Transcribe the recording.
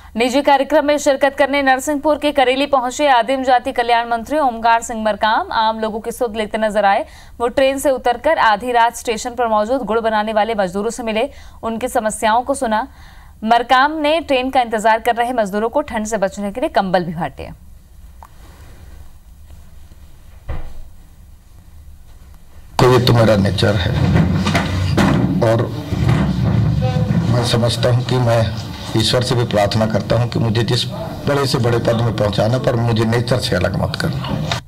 निजी कार्यक्रम में शिरकत करने नरसिंहपुर के करेली पहुंचे आदिम जाति कल्याण मंत्री ओमकार सिंह मरकाम आम लोगों की सुध लेते नजर आए। वो ट्रेन से उतरकर आधी रात स्टेशन पर मौजूद गुड़ बनाने वाले मजदूरों से मिले, उनकी समस्याओं को सुना। मरकाम ने ट्रेन का इंतजार कर रहे मजदूरों को ठंड से बचने के लिए कंबल भी बांटे। तो ये तो मेरा नेचर है और मैं समझता हूँ कि मैं ईश्वर से भी प्रार्थना करता हूं कि मुझे जिस बड़े से बड़े पद में पहुंचाना, पर मुझे नेचर से अलग मत करना।